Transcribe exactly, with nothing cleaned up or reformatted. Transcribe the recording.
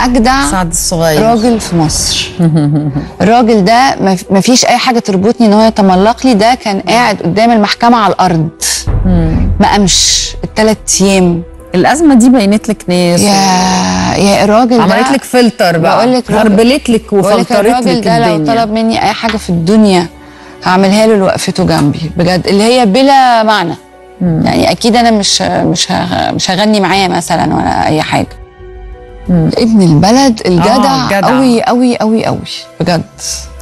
اجدع سعد الصغير راجل في مصر. الراجل ده ما فيش اي حاجه تربطني ان هو يتملق لي. ده كان قاعد قدام المحكمه على الارض ما قامش الثلاث ايام. الازمه دي بينت لك ناس يا يا الراجل ده عملت لك فلتر بقى، بقول لك غربلت لك وفلترت لك الراجل ده الدنيا. لو طلب مني اي حاجه في الدنيا هعملها له لوقفته جنبي بجد، اللي هي بلا معنى. مم. يعني اكيد انا مش مش مش هغني معاه مثلا ولا اي حاجه. مم. ابن البلد الجدع قوي قوي قوي قوي بجد.